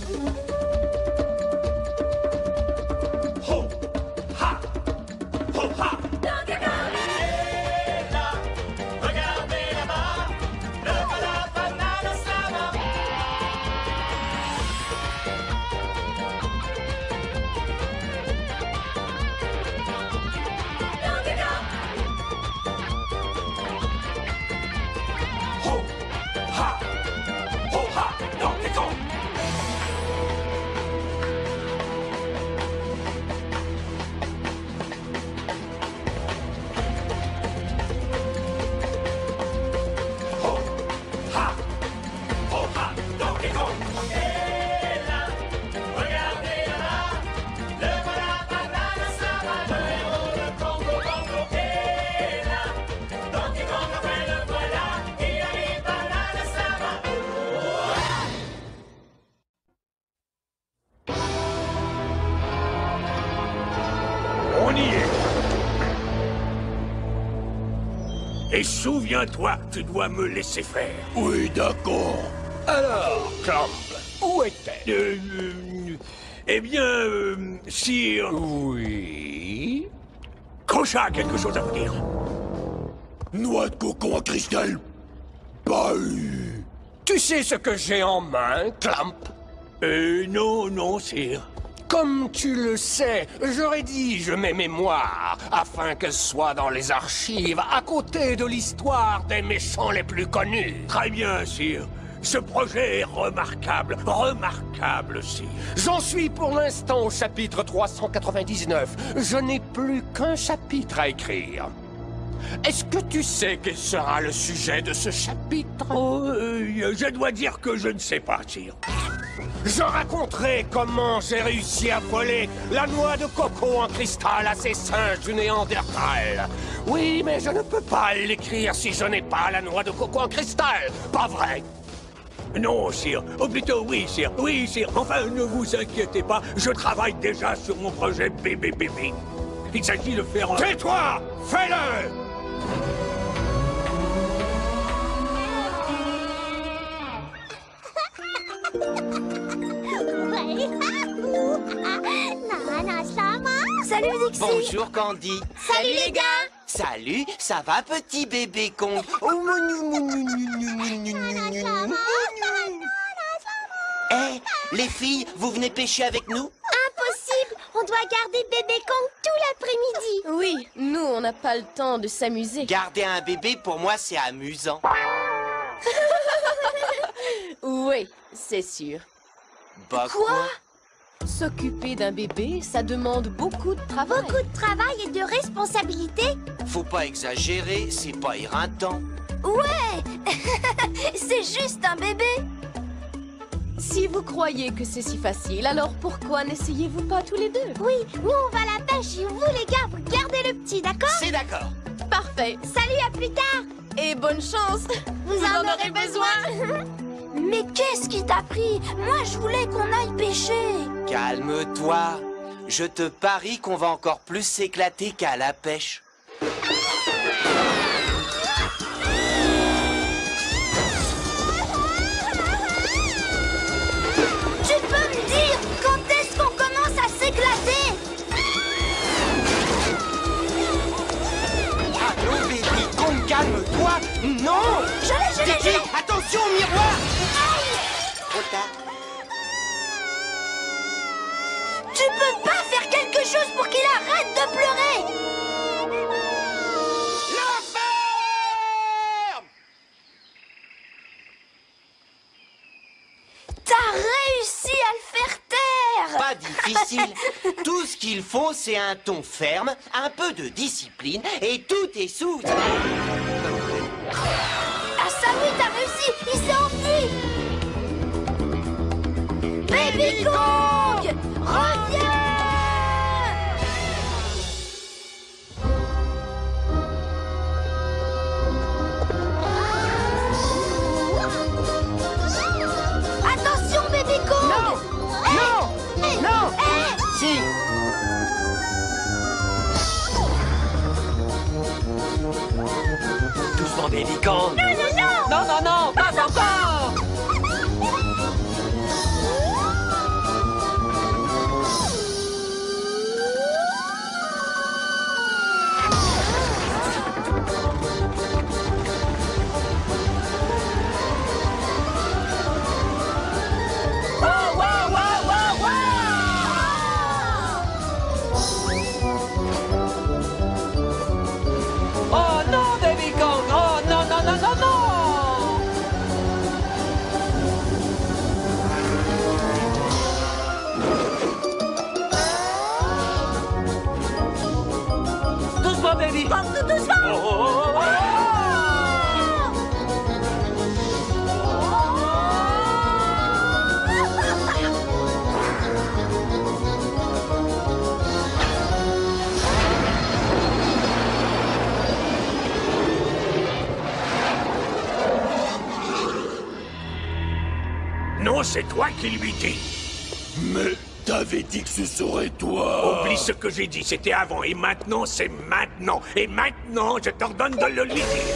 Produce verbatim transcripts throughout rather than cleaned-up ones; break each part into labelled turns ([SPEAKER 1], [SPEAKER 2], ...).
[SPEAKER 1] Et souviens-toi, tu dois me laisser faire.
[SPEAKER 2] Oui, d'accord.
[SPEAKER 1] Alors, Clamp, où était-elle euh, euh, Eh bien, euh, sire...
[SPEAKER 2] Oui...
[SPEAKER 1] Crochat a quelque chose à vous dire.
[SPEAKER 2] Noix de coco en cristal. Pas eu.
[SPEAKER 3] Tu sais ce que j'ai en main, Clamp?
[SPEAKER 1] Euh, non, non, sire.
[SPEAKER 3] Comme tu le sais, je rédige mes mémoires afin qu'elles soient dans les archives à côté de l'histoire des méchants les plus connus.
[SPEAKER 1] Très bien, sire. Ce projet est remarquable, remarquable, sire.
[SPEAKER 3] J'en suis pour l'instant au chapitre trois cent quatre-vingt-dix-neuf. Je n'ai plus qu'un chapitre à écrire. Est-ce que tu sais quel sera le sujet de ce chapitre?
[SPEAKER 1] Oh, euh, je dois dire que je ne sais pas, sire.
[SPEAKER 3] Je raconterai comment j'ai réussi à voler la noix de coco en cristal à ces singes du Néandertal. Oui, mais je ne peux pas l'écrire si je n'ai pas la noix de coco en cristal, pas vrai?
[SPEAKER 1] Non, sire. Ou plutôt, oui, sire. Oui, sire. Enfin, ne vous inquiétez pas, je travaille déjà sur mon projet bébé bébé. Il s'agit de faire un...
[SPEAKER 3] Tais-toi! Fais-le!
[SPEAKER 4] Salut Dixie.
[SPEAKER 5] Bonjour Candy.
[SPEAKER 4] Salut les gars.
[SPEAKER 5] Salut, ça va petit bébé Kong? Oh, Eh, les filles, vous venez pêcher avec nous?
[SPEAKER 4] Impossible. On doit garder bébé Kong tout l'après-midi.
[SPEAKER 6] Oui, nous, on n'a pas le temps de s'amuser.
[SPEAKER 5] Garder un bébé, pour moi, c'est amusant.
[SPEAKER 6] Oui, c'est sûr.
[SPEAKER 5] Bah
[SPEAKER 4] Quoi?
[SPEAKER 6] S'occuper d'un bébé, ça demande beaucoup de travail.
[SPEAKER 4] Beaucoup de travail et de responsabilité.
[SPEAKER 5] Faut pas exagérer, c'est pas éreintant.
[SPEAKER 4] Ouais. C'est juste un bébé.
[SPEAKER 6] Si vous croyez que c'est si facile, alors pourquoi n'essayez-vous pas tous les deux?
[SPEAKER 4] Oui, nous on va à la pêche et vous les gars, vous gardez le petit, d'accord?
[SPEAKER 5] C'est d'accord.
[SPEAKER 6] Parfait.
[SPEAKER 4] Salut, à plus tard.
[SPEAKER 6] Et bonne chance.
[SPEAKER 4] Vous, en, aurez besoin. Mais qu'est-ce qui t'a pris? Moi, je voulais qu'on aille pêcher.
[SPEAKER 5] Calme-toi. Je te parie qu'on va encore plus s'éclater qu'à la pêche.
[SPEAKER 4] Tu peux me dire quand est-ce qu'on commence à s'éclater?
[SPEAKER 5] Allô, baby, Kong, calme-toi. Non.
[SPEAKER 4] Je l'ai, je l'ai, je
[SPEAKER 5] Titi,
[SPEAKER 4] l'ai.
[SPEAKER 5] attention au miroir. Trop tard.
[SPEAKER 4] Tu peux pas faire quelque chose pour qu'il arrête de pleurer?
[SPEAKER 5] La ferme!
[SPEAKER 4] T'as réussi à le faire taire.
[SPEAKER 5] Pas difficile. Tout ce qu'il faut, c'est un ton ferme, un peu de discipline, et tout est sous.
[SPEAKER 4] Ah ça oui, t'as réussi. Il s'est enfui. Baby Kong, reviens. Attention, Baby Kong.
[SPEAKER 5] Non.
[SPEAKER 4] Hey.
[SPEAKER 5] Non.
[SPEAKER 4] Hey.
[SPEAKER 5] Non.
[SPEAKER 4] Hey.
[SPEAKER 5] Si.
[SPEAKER 3] Doucement, Baby Kong.
[SPEAKER 4] Non, non, non.
[SPEAKER 3] Non, non, non, pas encore.
[SPEAKER 1] Non, c'est toi qui lui dis.
[SPEAKER 2] Mais t'avais dit que ce serait toi.
[SPEAKER 1] Oublie ce que j'ai dit, c'était avant, et maintenant, c'est maintenant. Et maintenant, je t'ordonne de le lui dire.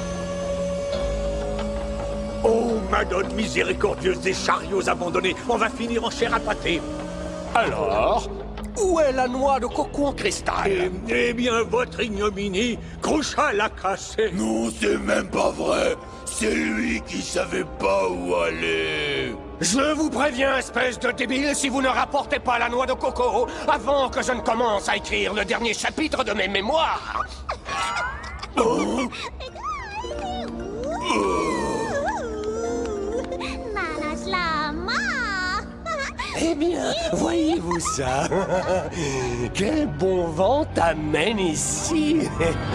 [SPEAKER 1] Oh, Madone miséricordieuse des chariots abandonnés, on va finir en chair à pâté.
[SPEAKER 3] Alors, où est la noix de coco en cristal?
[SPEAKER 1] Eh, eh bien, votre ignominie, Cruchal l'a cassé.
[SPEAKER 2] Non, c'est même pas vrai. C'est lui qui savait pas où aller.
[SPEAKER 3] Je vous préviens, espèce de débile, si vous ne rapportez pas la noix de coco avant que je ne commence à écrire le dernier chapitre de mes mémoires.
[SPEAKER 2] Oh.
[SPEAKER 3] Eh bien, voyez-vous ça? Quel bon vent t'amène ici.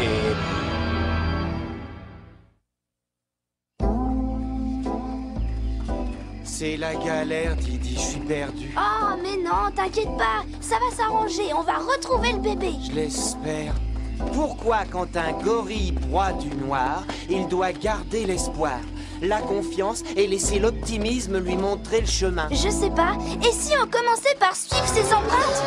[SPEAKER 5] C'est la galère, Didi, je suis perdu.
[SPEAKER 4] Oh, mais non, t'inquiète pas, ça va s'arranger, on va retrouver le bébé.
[SPEAKER 5] Je l'espère. Pourquoi, quand un gorille broie du noir, il doit garder l'espoir, la confiance et laisser l'optimisme lui montrer le chemin?
[SPEAKER 4] Je sais pas, et si on commençait par suivre ses empreintes?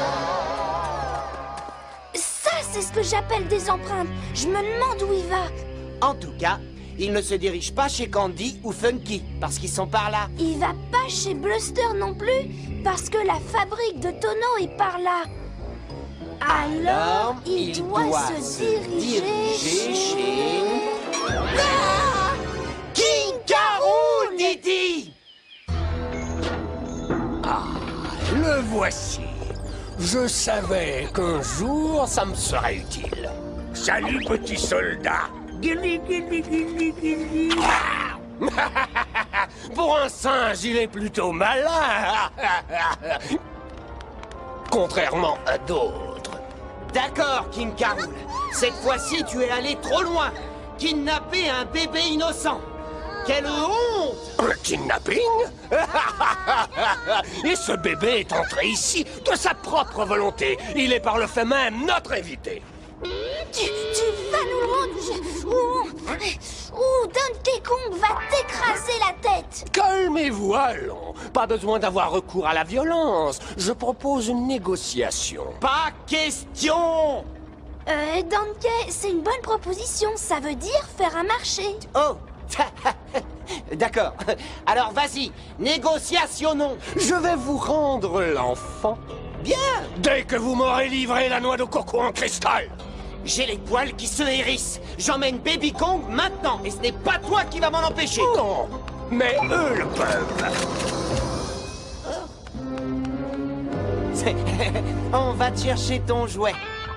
[SPEAKER 4] Ça, c'est ce que j'appelle des empreintes. Je me demande où il va.
[SPEAKER 5] En tout cas, il ne se dirige pas chez Candy ou Funky, parce qu'ils sont par là.
[SPEAKER 4] Il va pas chez Bluster non plus, parce que la fabrique de tonneaux est par là. Alors, il, il doit, doit se diriger, diriger chez... chez...
[SPEAKER 5] Ah King Carol, Didi!
[SPEAKER 3] Ah, le voici. Je savais qu'un jour, ça me serait utile.
[SPEAKER 1] Salut, petit soldat.
[SPEAKER 3] Pour un singe, il est plutôt malin. Contrairement à d'autres.
[SPEAKER 5] D'accord, King Carol. Cette fois-ci, tu es allé trop loin. Kidnapper un bébé innocent. Quelle honte!
[SPEAKER 3] Un kidnapping? Et ce bébé est entré ici de sa propre volonté. Il est par le fait même notre invité.
[SPEAKER 4] Tu, tu vas nous rendre... Ou, ou Donkey Kong va t'écraser la tête.
[SPEAKER 3] Calmez-vous, allons. Pas besoin d'avoir recours à la violence. Je propose une négociation.
[SPEAKER 5] Pas question!
[SPEAKER 4] Euh, Donkey, c'est une bonne proposition. Ça veut dire faire un marché.
[SPEAKER 5] Oh! D'accord. Alors vas-y, négociation non.
[SPEAKER 3] Je vais vous rendre l'enfant.
[SPEAKER 5] Bien.
[SPEAKER 3] Dès que vous m'aurez livré la noix de coco en cristal.
[SPEAKER 5] J'ai les poils qui se hérissent. J'emmène Baby Kong maintenant, et ce n'est pas toi qui vas m'en empêcher.
[SPEAKER 3] Non, mais eux le peuvent.
[SPEAKER 5] On va te chercher ton jouet.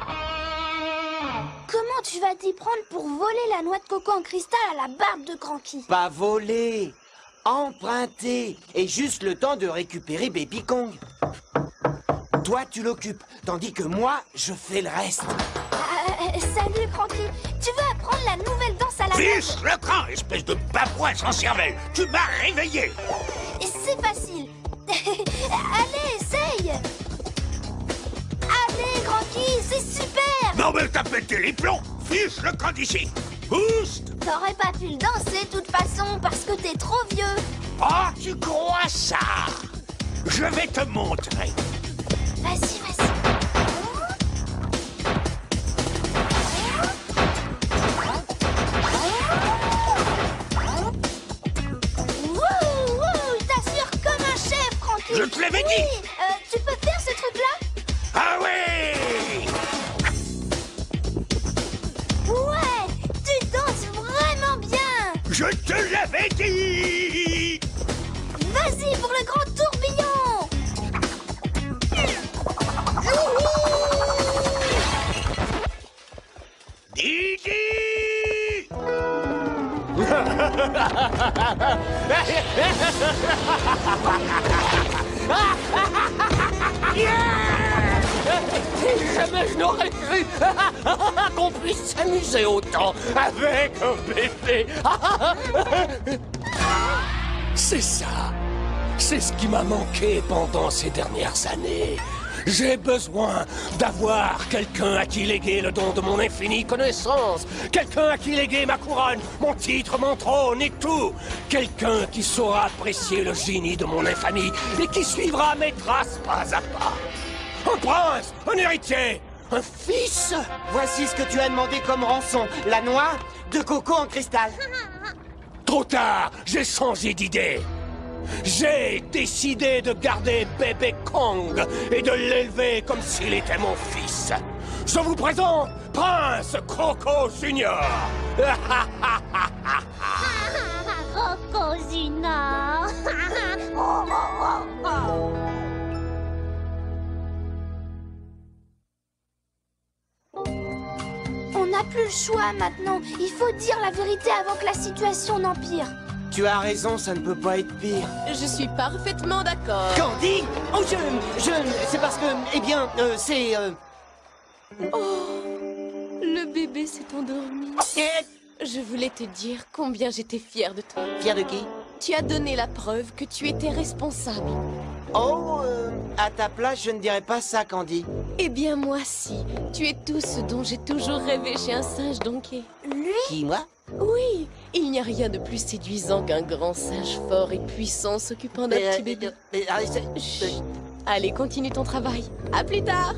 [SPEAKER 4] Comment tu vas t'y prendre pour voler la noix de coco en cristal à la barbe de Cranky?
[SPEAKER 5] Pas voler, emprunter, et juste le temps de récupérer Baby Kong. Toi, tu l'occupes, tandis que moi, je fais le reste.
[SPEAKER 4] Euh, salut, Cranky. Tu veux apprendre la nouvelle danse à la
[SPEAKER 1] Fiche le camp, espèce de babouin sans cervelle. Tu m'as réveillé.
[SPEAKER 4] C'est facile. Allez, essaye. Allez, Cranky, c'est super.
[SPEAKER 1] Non mais t'as pété les plombs. Fiche le camp d'ici. Oust.
[SPEAKER 4] T'aurais pas pu le danser, de toute façon, parce que t'es trop vieux.
[SPEAKER 1] Oh, tu crois ça? Je vais te montrer.
[SPEAKER 4] Vas-y, vas-y. Wouh, wouh, t'assures comme un chef, Cranky.
[SPEAKER 1] Je te l'avais dit.
[SPEAKER 4] Oui, euh, tu peux faire ce truc-là?
[SPEAKER 1] Ah oui.
[SPEAKER 4] Ouais, tu danses vraiment bien.
[SPEAKER 1] Je te l'avais dit.
[SPEAKER 4] Vas-y pour le grand tourbillon.
[SPEAKER 1] Didi.
[SPEAKER 3] Jamais je n'aurais cru qu'on puisse s'amuser autant avec un bébé. C'est ça. C'est ce qui m'a manqué pendant ces dernières années. J'ai besoin d'avoir quelqu'un à qui léguer le don de mon infinie connaissance. Quelqu'un à qui léguer ma couronne, mon titre, mon trône et tout. Quelqu'un qui saura apprécier le génie de mon infamie et qui suivra mes traces pas à pas. Un prince, un héritier, un fils.
[SPEAKER 5] Voici ce que tu as demandé comme rançon. La noix de coco en cristal.
[SPEAKER 3] Trop tard, j'ai changé d'idée. J'ai décidé de garder bébé Kong et de l'élever comme s'il était mon fils. Je vous présente Prince Croco Junior.
[SPEAKER 4] Croco Junior. On n'a plus le choix maintenant. Il faut dire la vérité avant que la situation n'empire.
[SPEAKER 5] Tu as raison, ça ne peut pas être pire.
[SPEAKER 6] Je suis parfaitement d'accord.
[SPEAKER 5] Candy? Oh, je... je... c'est parce que... Eh bien, euh, c'est... Euh...
[SPEAKER 6] Oh, le bébé s'est endormi. Je voulais te dire combien j'étais fière de toi.
[SPEAKER 5] Fier de qui?
[SPEAKER 6] Tu as donné la preuve que tu étais responsable.
[SPEAKER 5] Oh, euh, à ta place, je ne dirais pas ça, Candy.
[SPEAKER 6] Eh bien, moi, si. Tu es tout ce dont j'ai toujours rêvé chez un singe Donkey.
[SPEAKER 4] Lui?
[SPEAKER 5] Qui, moi?
[SPEAKER 6] Oui, il n'y a rien de plus séduisant qu'un grand singe fort et puissant s'occupant d'un petit bébé.
[SPEAKER 5] Mais, euh,
[SPEAKER 6] Chut. Allez, continue ton travail. À plus tard.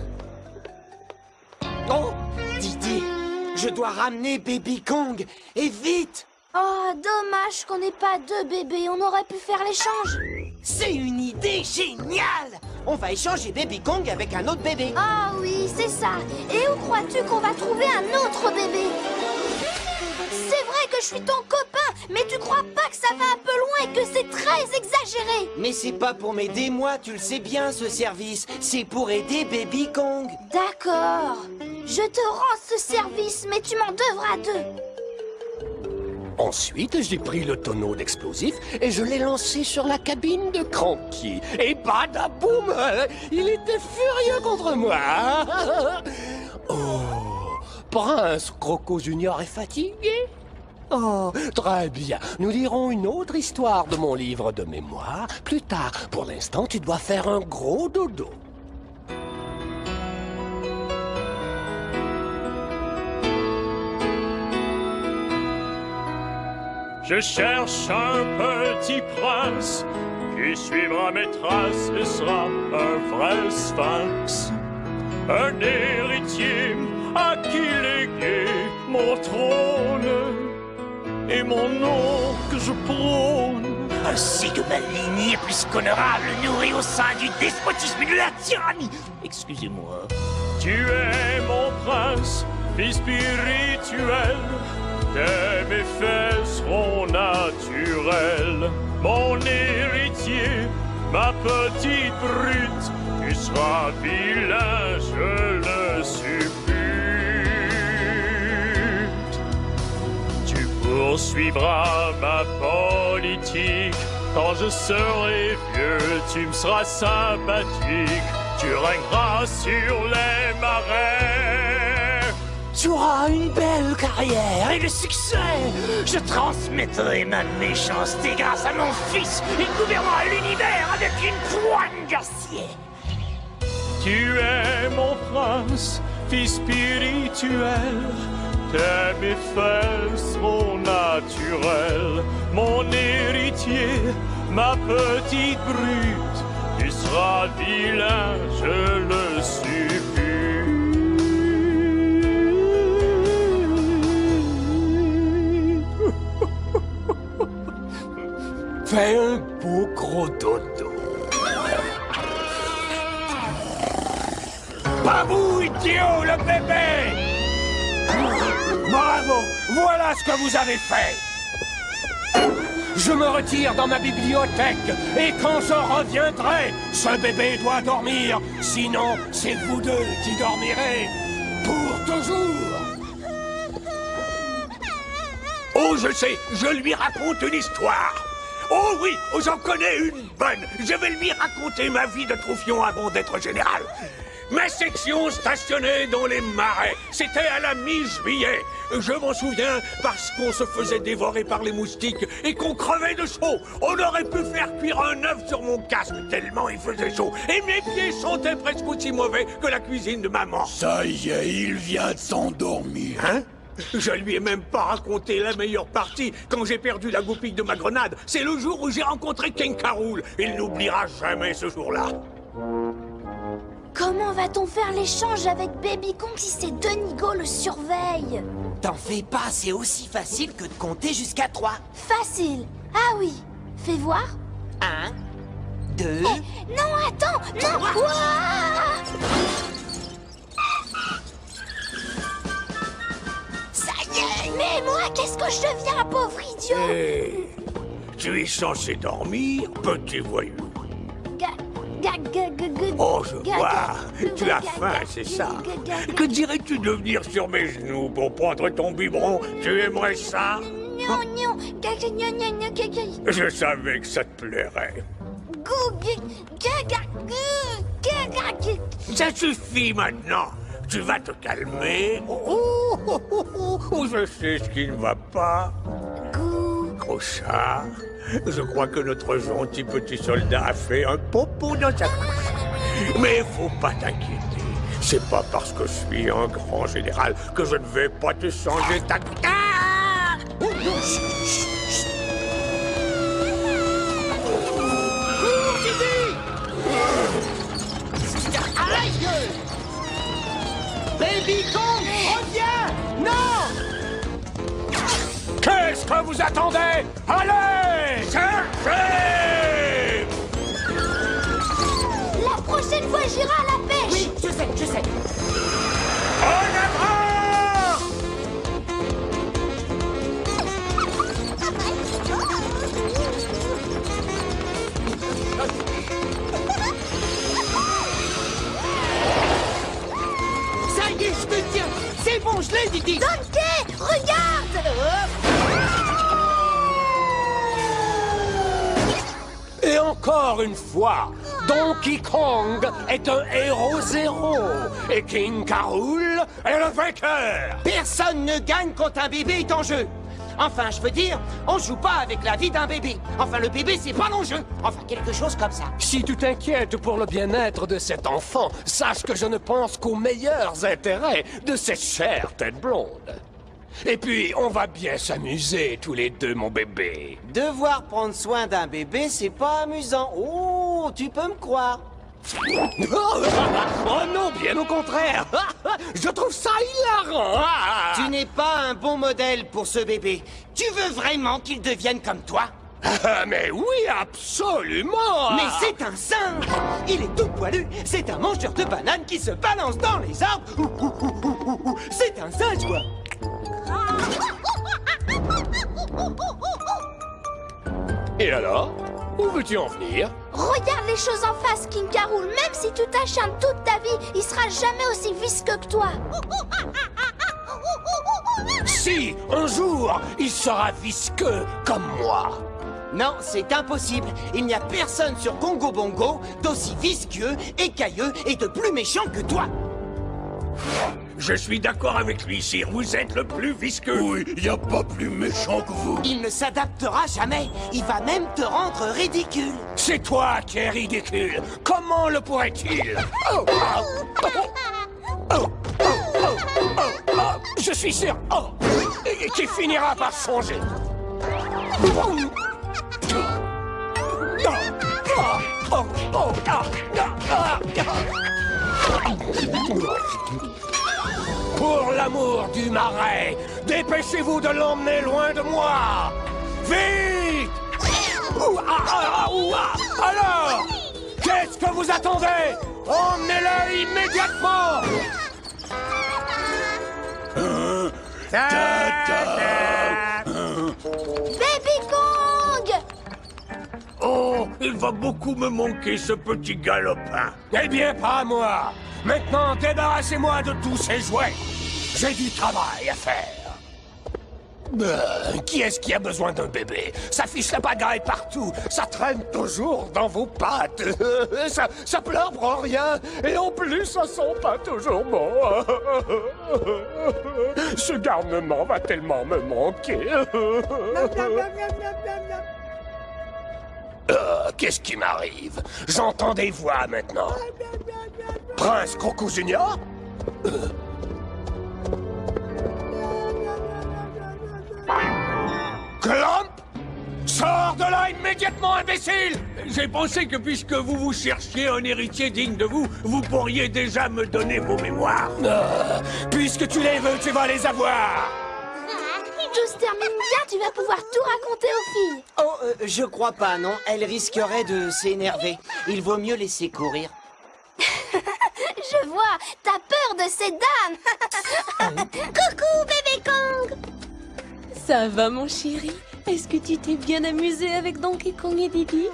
[SPEAKER 5] Oh, Didi, je dois ramener Baby Kong, et vite!
[SPEAKER 4] Oh, dommage qu'on n'ait pas deux bébés. On aurait pu faire l'échange.
[SPEAKER 5] C'est une idée géniale! On va échanger Baby Kong avec un autre bébé.
[SPEAKER 4] Ah oui, c'est ça. Et où crois-tu qu'on va trouver un autre bébé? C'est vrai que je suis ton copain, mais tu crois pas que ça va un peu loin et que c'est très exagéré?
[SPEAKER 5] Mais c'est pas pour m'aider, moi, tu le sais bien, ce service. C'est pour aider Baby Kong.
[SPEAKER 4] D'accord. Je te rends ce service, mais tu m'en devras deux.
[SPEAKER 3] Ensuite, j'ai pris le tonneau d'explosifs et je l'ai lancé sur la cabine de Cranky. Et badaboum, il était furieux contre moi. Oh, Prince Croco Junior est fatigué? Oh, très bien. Nous lirons une autre histoire de mon livre de mémoire plus tard. Pour l'instant, tu dois faire un gros dodo.
[SPEAKER 7] Je cherche un petit prince qui suivra mes traces et sera un vrai sphinx. Un héritier à qui léguer mon trône et mon nom que je prône.
[SPEAKER 1] Ainsi que ma lignée plus qu'honorable nourrie au sein du despotisme et de la tyrannie. Excusez-moi.
[SPEAKER 7] Tu es mon prince, fils spirituel. Tes méfaits seront naturels. Mon héritier, ma petite brute, tu seras vilain, je le suppute. Tu poursuivras ma politique. Quand je serai vieux, tu me seras sympathique. Tu règneras sur les marais.
[SPEAKER 1] Tu auras une belle carrière et le succès. Je transmettrai ma méchanceté grâce à mon fils. Il gouvernera l'univers avec une poigne d'acier.
[SPEAKER 7] Tu es mon prince, fils spirituel. Tes méfaits seront naturels. Mon héritier, ma petite brute, tu seras vilain, je le supplie.
[SPEAKER 3] Fais un beau gros dodo. Babou, idiot, le bébé! Bravo! Voilà ce que vous avez fait! Je me retire dans ma bibliothèque, et quand je reviendrai, ce bébé doit dormir. Sinon, c'est vous deux qui dormirez. Pour toujours!
[SPEAKER 1] Oh, je sais, je lui raconte une histoire. Oh oui, oh, j'en connais une bonne. Je vais lui raconter ma vie de troufion avant d'être général.
[SPEAKER 3] Ma section stationnait dans les marais. C'était à la mi-juillet. Je m'en souviens parce qu'on se faisait dévorer par les moustiques et qu'on crevait de chaud. On aurait pu faire cuire un œuf sur mon casque tellement il faisait chaud. Et mes pieds sentaient presque aussi mauvais que la cuisine de maman.
[SPEAKER 2] Ça y est, il vient de s'endormir.
[SPEAKER 3] Hein? Je lui ai même pas raconté la meilleure partie quand j'ai perdu la goupille de ma grenade. C'est le jour où j'ai rencontré King K. Rool. Il n'oubliera jamais ce jour-là.
[SPEAKER 4] Comment va-t-on faire l'échange avec Baby Kong si c'est Denigo le surveille?
[SPEAKER 5] T'en fais pas, c'est aussi facile que de compter jusqu'à trois.
[SPEAKER 4] Facile. Ah oui. Fais voir.
[SPEAKER 5] Un, deux...
[SPEAKER 4] Eh, non, attends, non. Ouah. Ça y est. Mais moi, qu'est-ce que je deviens, pauvre idiot?
[SPEAKER 3] Hey, tu es censé dormir, petit voyou.
[SPEAKER 4] Ga, ga, ga, ga, ga,
[SPEAKER 3] Oh, je
[SPEAKER 4] ga,
[SPEAKER 3] vois.
[SPEAKER 4] ga,
[SPEAKER 3] Tu
[SPEAKER 4] ga,
[SPEAKER 3] as
[SPEAKER 4] ga,
[SPEAKER 3] faim,
[SPEAKER 4] ga,
[SPEAKER 3] c'est
[SPEAKER 4] ga,
[SPEAKER 3] ça.
[SPEAKER 4] ga, ga, ga.
[SPEAKER 3] Que dirais-tu de venir sur mes genoux pour prendre ton biberon? Tu aimerais ça?
[SPEAKER 4] Non, non. Ga, ga, ga, ga, ga, ga, ga.
[SPEAKER 3] Je savais que ça te plairait.
[SPEAKER 4] Gou, ga, ga, ga, ga, ga, ga.
[SPEAKER 3] Ça suffit maintenant. Tu vas te calmer. Oh, oh, oh, oh, oh, oh, je sais ce qui ne va pas.
[SPEAKER 4] Gou.
[SPEAKER 3] Gros chat, je crois que notre gentil petit soldat a fait un popo dans sa couche. Mais faut pas t'inquiéter. C'est pas parce que je suis un grand général que je ne vais pas te changer ta... Ah! Oh, non, chut, chut, chut.
[SPEAKER 5] Aïe! Baby Kong, reviens! Non!
[SPEAKER 3] Qu'est-ce que vous attendez? Allez! Cherchez!
[SPEAKER 4] La prochaine fois, j'irai à la pêche.
[SPEAKER 5] Oui, je sais, je sais.
[SPEAKER 3] En avant!
[SPEAKER 5] Ça y est, je te tiens. C'est bon, je l'ai, Didi.
[SPEAKER 4] Donkey, regarde.
[SPEAKER 3] Et encore une fois, Donkey Kong est un héros zéro et King K. Rool est le vainqueur.
[SPEAKER 5] Personne ne gagne quand un bébé est en jeu. Enfin, je veux dire, on joue pas avec la vie d'un bébé. Enfin, le bébé, c'est pas l'enjeu. Enfin, quelque chose comme ça.
[SPEAKER 3] Si tu t'inquiètes pour le bien-être de cet enfant, sache que je ne pense qu'aux meilleurs intérêts de cette chère tête blonde. Et puis, on va bien s'amuser tous les deux, mon bébé.
[SPEAKER 5] Devoir prendre soin d'un bébé, c'est pas amusant. Oh, tu peux me croire.
[SPEAKER 3] Oh non, bien au contraire. Je trouve ça hilarant.
[SPEAKER 5] Tu n'es pas un bon modèle pour ce bébé. Tu veux vraiment qu'il devienne comme toi?
[SPEAKER 3] Ah, mais oui, absolument.
[SPEAKER 5] Mais c'est un singe. Il est tout poilu. C'est un mangeur de bananes qui se balance dans les arbres. Ouh, ouh, ouh, ouh, ouh. C'est un singe, quoi.
[SPEAKER 3] Et alors? Où veux-tu en venir?
[SPEAKER 4] Regarde les choses en face, King K. Rool. Même si tu t'acharnes toute ta vie, il sera jamais aussi visqueux que toi.
[SPEAKER 3] Si, un jour, il sera visqueux comme moi.
[SPEAKER 5] Non, c'est impossible. Il n'y a personne sur Congo Bongo d'aussi visqueux, écailleux et de plus méchant que toi.
[SPEAKER 3] Je suis d'accord avec lui, sire. Vous êtes le plus visqueux.
[SPEAKER 2] Oui, y a pas plus méchant que vous.
[SPEAKER 5] Il ne s'adaptera jamais. Il va même te rendre ridicule.
[SPEAKER 3] C'est toi qui es ridicule. Comment le pourrait-il? Oh, oh, oh, oh, oh, oh, oh, oh, je suis sûr. Oh, et qui finira par changer. Oh, oh, oh, oh, ah, ah. Pour l'amour du marais, dépêchez-vous de l'emmener loin de moi. Vite! Ouh, ah, ah, ah, ouh, ah. Alors, qu'est-ce que vous attendez? Emmenez-le immédiatement!
[SPEAKER 2] Hein? Tata!
[SPEAKER 4] Baby Kong!
[SPEAKER 3] Oh, il va beaucoup me manquer, ce petit galopin. Eh bien, pas moi. Maintenant, débarrassez-moi de tous ces jouets. J'ai du travail à faire. Euh, qui est-ce qui a besoin d'un bébé? Ça fiche la pagaille partout, ça traîne toujours dans vos pattes. ça, ça pleure pour rien, et en plus ça sent pas toujours bon. Ce garnement va tellement me manquer. Euh, Qu'est-ce qui m'arrive? J'entends des voix maintenant. Prince Croco Junior? euh. Clamp! Sors de là immédiatement, imbécile!
[SPEAKER 2] J'ai pensé que puisque vous vous cherchiez un héritier digne de vous, vous pourriez déjà me donner vos mémoires.
[SPEAKER 3] Euh, puisque tu les veux, tu vas les avoir!
[SPEAKER 4] Tout se termine bien, tu vas pouvoir tout raconter aux filles.
[SPEAKER 5] Oh, euh, je crois pas, non. Elle risquerait de s'énerver. Il vaut mieux laisser courir.
[SPEAKER 4] Je vois, t'as peur de ces dames. Coucou, bébé Kong.
[SPEAKER 6] Ça va, mon chéri? Est-ce que tu t'es bien amusé avec Donkey Kong et Didi?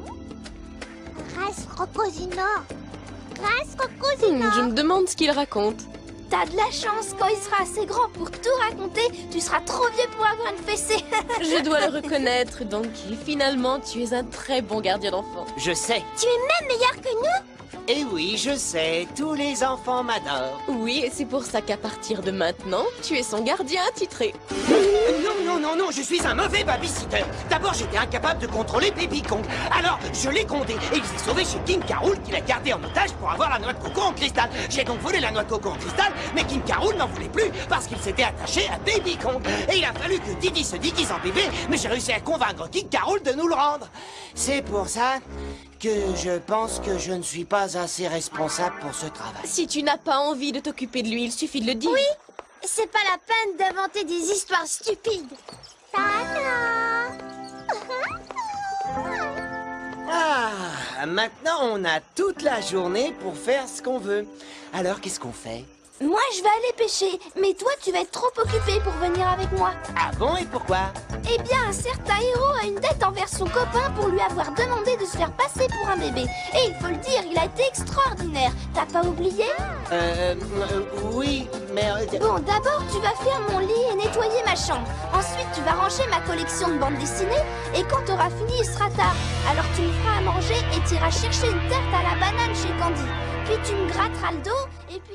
[SPEAKER 4] Grâce Rocosino. Grâce
[SPEAKER 6] Hmm,
[SPEAKER 4] Rocosino.
[SPEAKER 6] je me demande ce qu'il raconte.
[SPEAKER 4] T'as de la chance, quand il sera assez grand pour tout raconter, tu seras trop vieux pour avoir une fessée.
[SPEAKER 6] Je dois le reconnaître, Donkey. Finalement, tu es un très bon gardien d'enfants.
[SPEAKER 5] Je sais.
[SPEAKER 4] Tu es même meilleur que nous.
[SPEAKER 5] Eh oui, je sais. Tous les enfants m'adorent.
[SPEAKER 6] Oui, et c'est pour ça qu'à partir de maintenant, tu es son gardien attitré.
[SPEAKER 5] Non, non, non, non, je suis un mauvais babysitter. D'abord, j'étais incapable de contrôler Baby Kong. Alors, je l'ai grondé et il s'est sauvé chez King K. Rool qui l'a gardé en otage pour avoir la noix de coco en cristal. J'ai donc volé la noix de coco en cristal, mais King K. Rool n'en voulait plus parce qu'il s'était attaché à Baby Kong. Et il a fallu que Didi se déguise en bébé, mais j'ai réussi à convaincre King K. Rool de nous le rendre. C'est pour ça que je pense que je ne suis pas assez responsable pour ce travail.
[SPEAKER 6] Si tu n'as pas envie de t'occuper de lui, il suffit de le dire.
[SPEAKER 4] Oui, c'est pas la peine d'inventer des histoires stupides. Tata.
[SPEAKER 5] Ah, maintenant on a toute la journée pour faire ce qu'on veut. Alors qu'est-ce qu'on fait?
[SPEAKER 4] Moi, je vais aller pêcher, mais toi, tu vas être trop occupé pour venir avec moi.
[SPEAKER 5] Ah bon, et pourquoi?
[SPEAKER 4] Eh bien, un certain héros a une dette envers son copain pour lui avoir demandé de se faire passer pour un bébé. Et il faut le dire, il a été extraordinaire. T'as pas oublié?
[SPEAKER 5] Euh, euh oui, mais... euh,
[SPEAKER 4] Bon, d'abord, tu vas faire mon lit et nettoyer ma chambre. Ensuite, tu vas ranger ma collection de bandes dessinées. Et quand t'auras fini, il sera tard. Alors tu me feras à manger et t'iras chercher une tarte à la banane chez Candy. Puis tu me gratteras le dos et puis...